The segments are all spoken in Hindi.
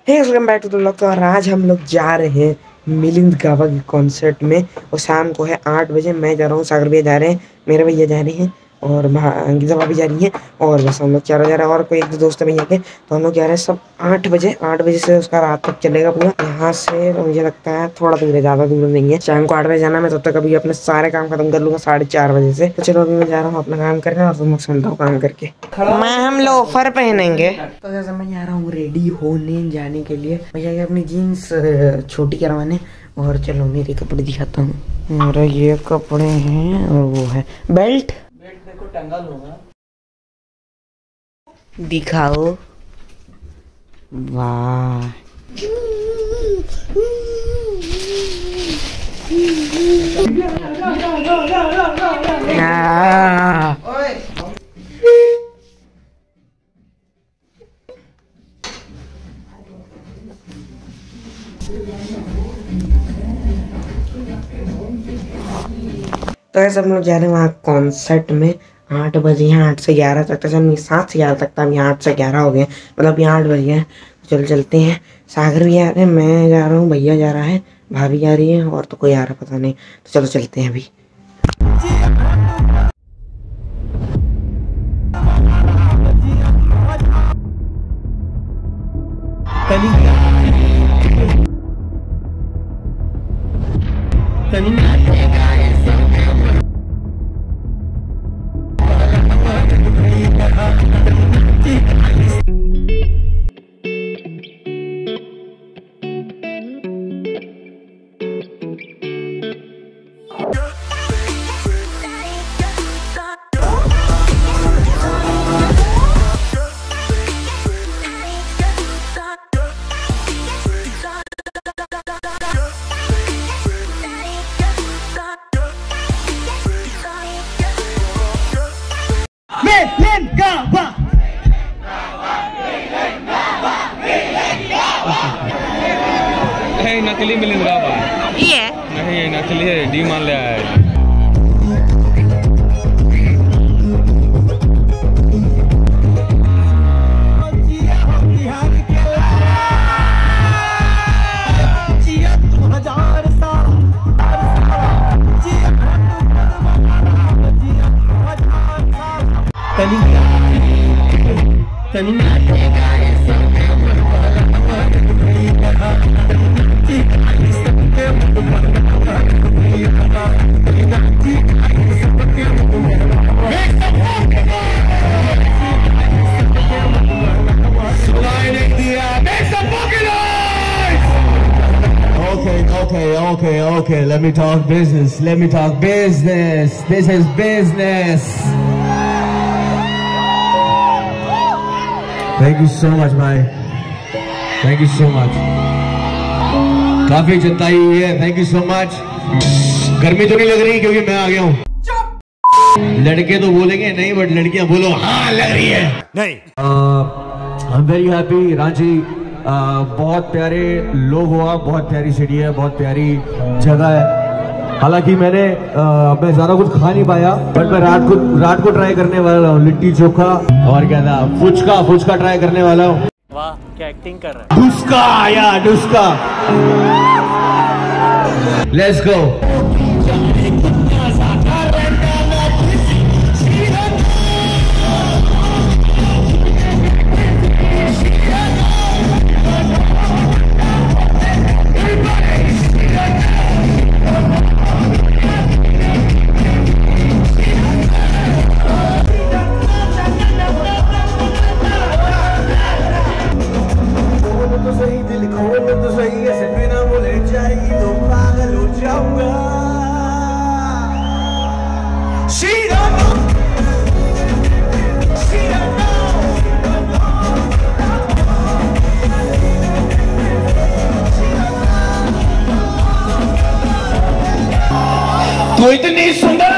Welcome back to the vlog. तो आज हम लोग जा रहे हैं मिलिंद गावा के कॉन्सर्ट में और शाम को है 8 बजे। मैं जा रहा हूँ, सागर भैया जा रहे हैं, मेरे भैया जा रहे हैं और अंकिता भाभी जा रही है और बस हम लोग चारों जा रहे हैं और कोई एक दो दोस्त भैया के। तो हम लोग जा रहे हैं सब 8 बजे से उसका रात तक चलेगा पूरा। यहाँ से मुझे लगता है थोड़ा दूर है, ज़्यादा दूर नहीं है। शाम को 8 बजे जाना। मैं तब तक अभी अपने सारे काम खत्म कर लूँगा 4:30 बजे से। तो चलो अभी मैं जा रहा हूँ अपना काम करने और तुम लोग सुनता हूँ काम करके। मैं हम लोफर पहनेंगे। तो जैसे मैं जा रहा हूँ रेडी होने जाने के लिए, भैया अपनी जीन्स छोटी करवाने। और चलो मेरे कपड़े दिखाता हूँ। मेरा ये कपड़े हैं और वो है बेल्ट मेरे को टंगा लूंगा। दिखाओ, वाह तो ऐसे हम लोग जा रहे हैं वहाँ कॉन्सर्ट में 8 बजे। यहाँ 8 से 11 तक था, 7 से 11 तक था। यहाँ 8 से 11 हो गए, मतलब यहाँ 8 बज गए। चल चलते हैं। सागर भी आ रहे हैं, मैं जा रहा हूँ, भैया जा रहा है, भाभी जा रही है और तो कोई आ रहा पता नहीं। तो चलो चलते हैं अभी। नकली मिलिंद गावा ये नहीं, नकली है, डी मान ले आया है। Okay, let me talk business. This is business. Thank you so much, bhai. Thank you so much. काफी चिंता ही हुई है, thank you so much. गर्मी तो नहीं लग रही क्योंकि मैं आ गया हूँ। लड़के तो बोलेंगे नहीं, बट लड़कियां बोलो हाँ लग रही है। नहीं। I'm very happy, Ranchi. बहुत प्यारे लोग हो आप, बहुत प्यारी सिटी है, बहुत प्यारी जगह है। हालांकि मैं ज़्यादा कुछ खा नहीं पाया, बट मैं रात को ट्राई करने वाला हूँ लिट्टी चोखा और क्या था फुचका ट्राई करने वाला हूँ। वाह क्या एक्टिंग कर रहा है। डुस्का। Let's go. तो इतनी सुंदर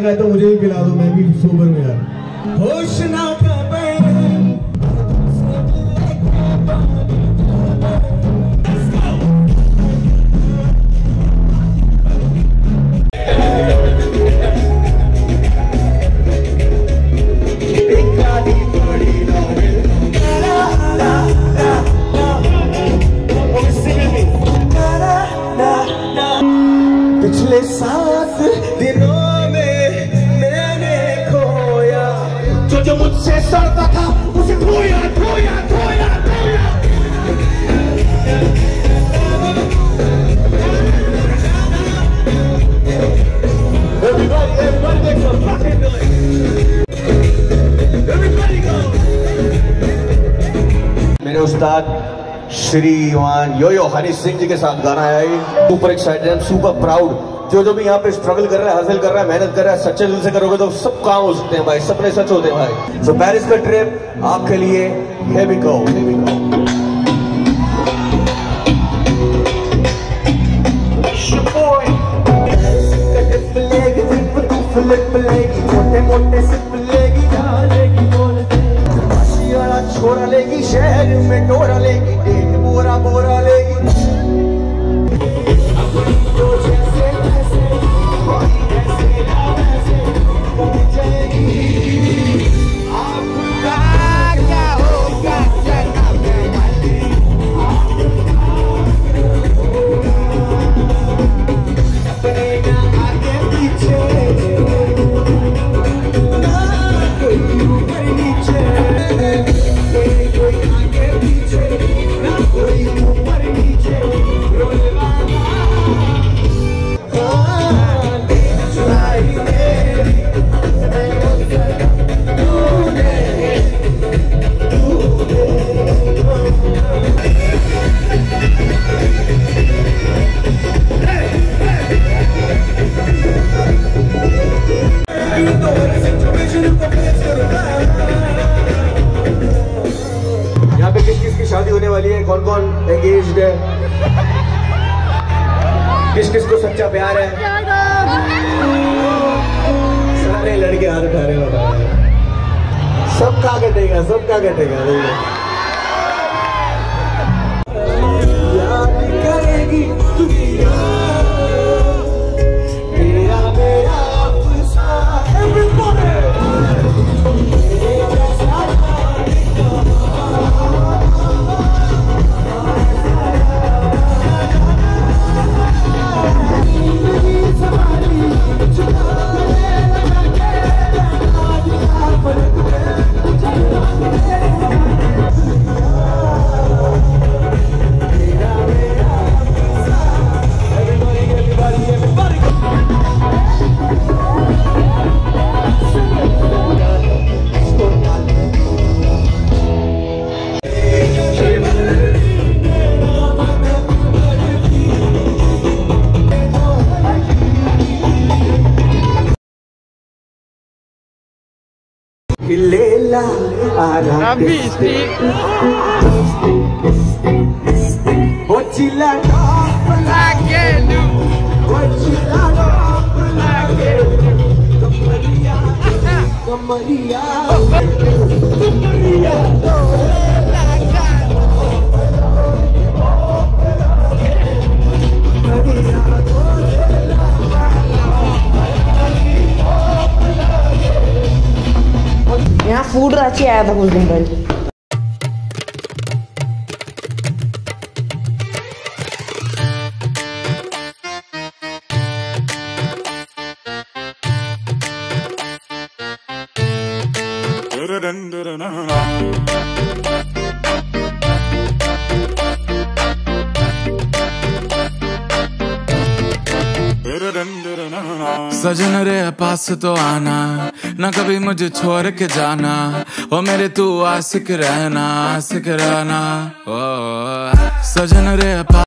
है तो मुझे भी पिला दो, मैं भी सोबर में यार। होश ना पिछले 7 दिनों में मैंने खोया जो मुझसे सड़ता था, उसे धोया धोया धोया धोया। Everybody make some fucking noise. Everybody go. मेरे उस्ताद श्रीमान यो हनी सिंह जी के साथ गाना आया है। Super excited, super proud. जो भी यहाँ पे स्ट्रगल कर रहा है, हासिल कर रहा है, मेहनत कर रहा है, सच्चे दिल से करोगे तो सब काम हो सकते हैं भाई, सपने सच होते हैं भाई। सो पेरिस का ट्रिप आपके लिए। Here we go, here we go. छोरा लेगी शहर में, डोरा लेगी, एक बोरा बोरा लेगी। यहाँ पे किस शादी होने वाली है, कौन कौन एंगेज्ड है, किस को सच्चा प्यार है? सारे लड़के हाथ उठा रहे हैं। सबका कटेगा, सबका कटेगा। याद करेगी दुनिया तेरा मेरा अफसाना। Lela, Arabi, what you like, I can do. What you like, I can do. Maria, Maria, यहाँ फूड रांची आया था कुछ दिन पहले। सजन रे पास तो आना, ना कभी मुझे छोड़ के जाना, ओ मेरे तू आशिक रहना, ओ सजन रे।